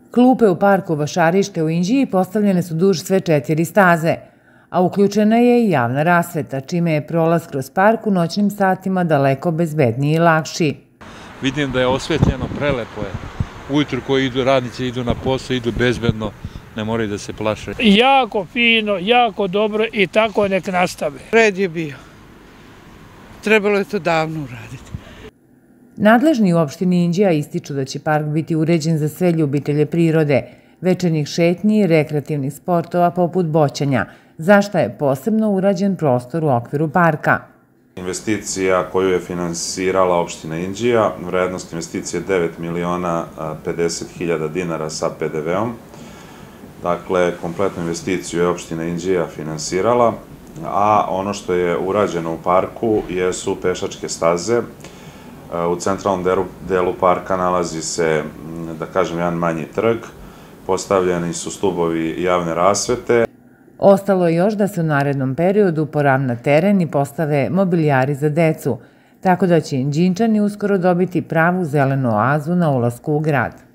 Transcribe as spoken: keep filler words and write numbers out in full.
Klupe u parku Vašarište u Inđiji postavljene su duž sve četiri staze, a uključena je i javna rasveta, čime je prolaz kroz park u noćnim satima daleko bezbedniji i lakši. Vidim da je osvetljeno, prelepo je. Ujutru koji idu, radnici idu na posao, idu bezbedno, ne moraju da se plaše. Jako fino, jako dobro i tako nek nastave. Red je bio. Trebalo je to davno uraditi. Nadležni u opštini Inđija ističu da će park biti uređen za sve ljubitelje prirode, večernjih šetnji i rekreativnih sportova poput boćanja, za šta je posebno urađen prostor u okviru parka. Investicija koju je finansirala opština Inđija, vrednost investicije devet miliona pedeset hiljada dinara sa P D V-om. Dakle, kompletnu investiciju je opština Inđija finansirala, a ono što je urađeno u parku jesu pešačke staze. U centralnom delu parka nalazi se, da kažem, jedan manji trg, postavljeni su stubovi javne rasvete. Ostalo je još da se u narednom periodu poravna teren i postave mobilijari za decu, tako da će Inđinčani uskoro dobiti pravu zelenu oazu na ulasku u grad.